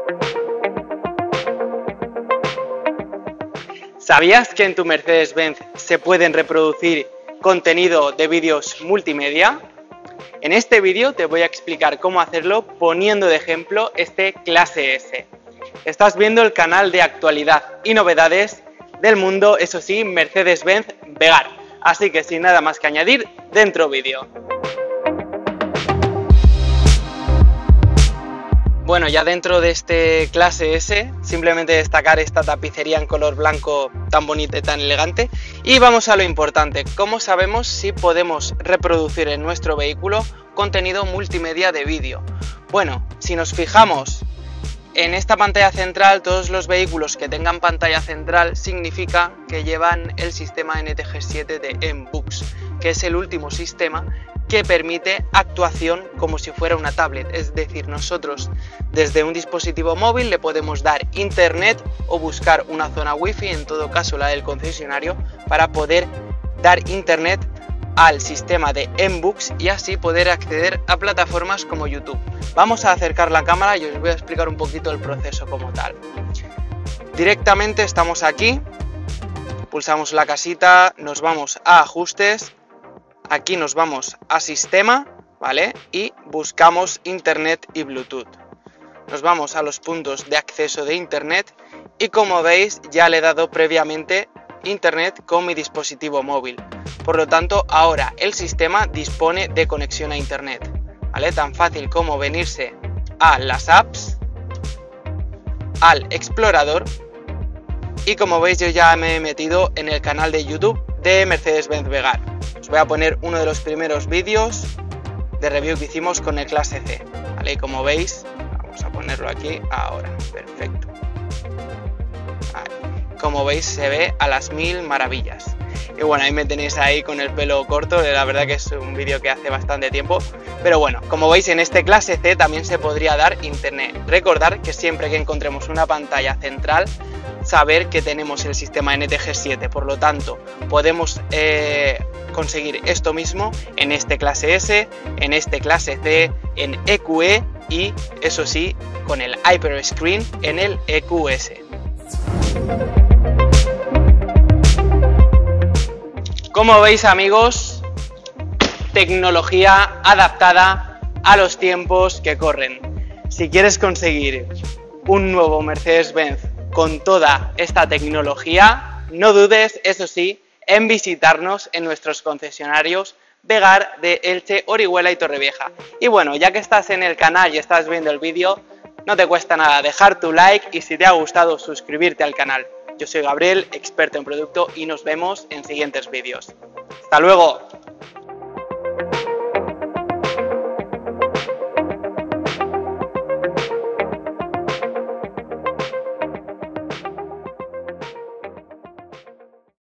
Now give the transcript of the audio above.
¿Sabías que en tu Mercedes-Benz se pueden reproducir contenido de vídeos multimedia? En este vídeo te voy a explicar cómo hacerlo poniendo de ejemplo este Clase S. Estás viendo el canal de actualidad y novedades del mundo, eso sí, Mercedes-Benz Vegar. Así que sin nada más que añadir, dentro vídeo. Bueno, ya dentro de este Clase S, simplemente destacar esta tapicería en color blanco tan bonita y tan elegante. Y vamos a lo importante, ¿cómo sabemos si podemos reproducir en nuestro vehículo contenido multimedia de vídeo? Bueno, si nos fijamos en esta pantalla central, todos los vehículos que tengan pantalla central significa que llevan el sistema NTG7 de MBUX, que es el último sistema que permite actuación como si fuera una tablet, es decir, nosotros desde un dispositivo móvil le podemos dar internet o buscar una zona wifi, en todo caso la del concesionario, para poder dar internet al sistema de MBUX y así poder acceder a plataformas como YouTube. Vamos a acercar la cámara y os voy a explicar un poquito el proceso como tal. Directamente estamos aquí, pulsamos la casita, nos vamos a ajustes. Aquí nos vamos a sistema, ¿vale? Y buscamos internet y Bluetooth. Nos vamos a los puntos de acceso de internet y como veis ya le he dado previamente internet con mi dispositivo móvil. Por lo tanto, ahora el sistema dispone de conexión a internet, ¿vale? Tan fácil como venirse a las apps, al explorador y como veis yo ya me he metido en el canal de YouTube de Mercedes-Benz Vegar. Os voy a poner uno de los primeros vídeos de review que hicimos con el Clase C, ¿vale? Y como veis, vamos a ponerlo aquí ahora, perfecto. Vale. Como veis se ve a las mil maravillas. Y bueno, ahí me tenéis ahí con el pelo corto, la verdad que es un vídeo que hace bastante tiempo. Pero bueno, como veis en este Clase C también se podría dar internet. Recordar que siempre que encontremos una pantalla central, saber que tenemos el sistema NTG7, por lo tanto podemos conseguir esto mismo en este Clase S, en este Clase C, en EQE y eso sí, con el Hyperscreen en el EQS. Como veis amigos, tecnología adaptada a los tiempos que corren. Si quieres conseguir un nuevo Mercedes-Benz con toda esta tecnología, no dudes, eso sí, en visitarnos en nuestros concesionarios Vegar de Elche, Orihuela y Torrevieja. Y bueno, ya que estás en el canal y estás viendo el vídeo, no te cuesta nada dejar tu like y si te ha gustado suscribirte al canal. Yo soy Gabriel, experto en producto y nos vemos en siguientes vídeos. ¡Hasta luego!